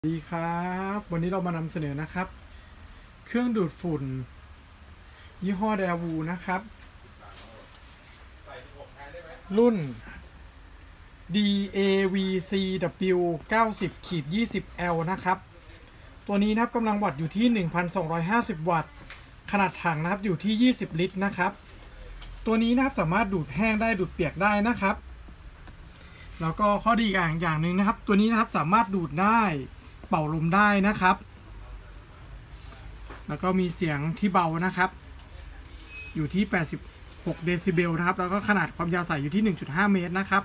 ดีครับวันนี้เรามานำเสนอนะครับเครื่องดูดฝุ่นยี่ห้อเดวูนะครับรุ่น DAVCW 90-20L นะครับตัวนี้นะครับกำลังวัตต์อยู่ที่ 1,250 วัตต์ขนาดถังนะครับอยู่ที่ 20 ลิตรนะครับตัวนี้นะครับสามารถดูดแห้งได้ดูดเปียกได้นะครับแล้วก็ข้อดีอย่างหนึ่งนะครับตัวนี้นะครับสามารถดูดได้เป่าลมได้นะครับแล้วก็มีเสียงที่เบานะครับอยู่ที่86เดซิเบลนะครับแล้วก็ขนาดความยาวสายอยู่ที่ 1.5 เมตรนะครับ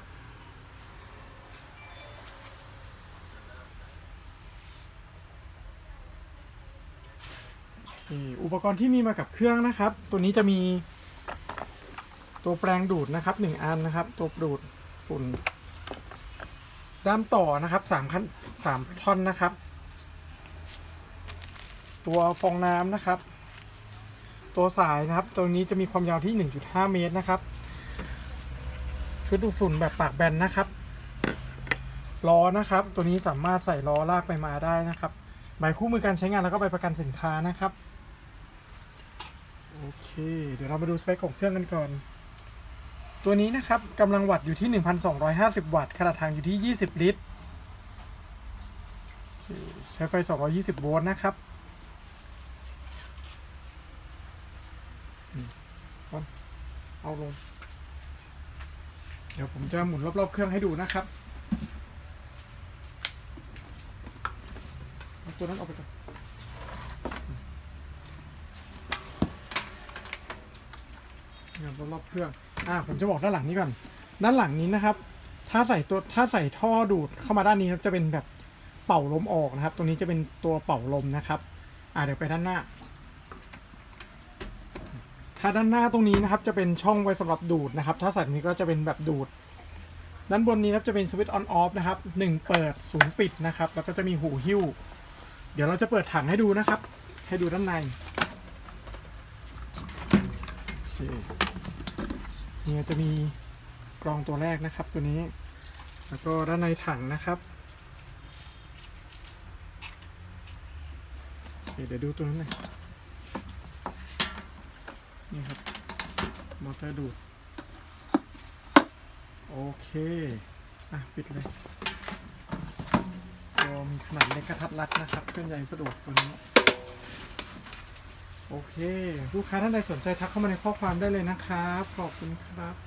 อุปกรณ์ที่มีมากับเครื่องนะครับตัวนี้จะมีตัวแปรงดูดนะครับ1อันนะครับตัวดูดฝุ่นด้ามต่อนะครับ3ท่อนนะครับตัวฟองน้ำนะครับตัวสายนะครับตัวนี้จะมีความยาวที่ 1.5 เมตรนะครับชุดดูดฝุ่นแบบปากแบนนะครับล้อนะครับตัวนี้สามารถใส่ล้อลากไปมาได้นะครับใบคู่มือการใช้งานแล้วก็ใบประกันสินค้านะครับโอเคเดี๋ยวเรามาดูสเปคของเครื่องกันก่อนตัวนี้นะครับกำลังวัตต์อยู่ที่ 1,250 วัตต์ขนาดทางอยู่ที่ 20 ลิตรใช้ไฟ 220 โวลต์นะครับเอาลงเดี๋ยวผมจะหมุนรอบๆเครื่องให้ดูนะครับเอาตัวนั้นออกไปก่อนรอบๆเครื่องผมจะบอกด้านหลังนี้ก่อนด้านหลังนี้นะครับถ้าใส่ท่อดูดเข้ามาด้านนี้จะเป็นแบบเป่าลมออกนะครับตรงนี้จะเป็นตัวเป่าลมนะครับเดี๋ยวไปด้านหน้าถ้าด้านหน้าตรงนี้นะครับจะเป็นช่องไว้สำหรับดูดนะครับถ้าใส่นี้ก็จะเป็นแบบดูดด้านบนนี้นะครับจะเป็นสวิตช์ออนออฟนะครับ1เปิด0ปิดนะครับแล้วก็จะมีหูหิ้วเดี๋ยวเราจะเปิดถังให้ดูนะครับให้ดูด้านในนี่จะมีกรองตัวแรกนะครับตัวนี้แล้วก็ด้านในถังนะครับเดี๋ยวดูตัวนั้นหน่อยนี่ครับมอเตอร์ดูดโอเคปิดเลยตัวมีขนาดเล็กกระทัดรัดนะครับเคลื่อนย้ายสะดวกตัวนี้โอเคลูกค้าท่านใดสนใจทักเข้ามาในข้อความได้เลยนะครับขอบคุณครับ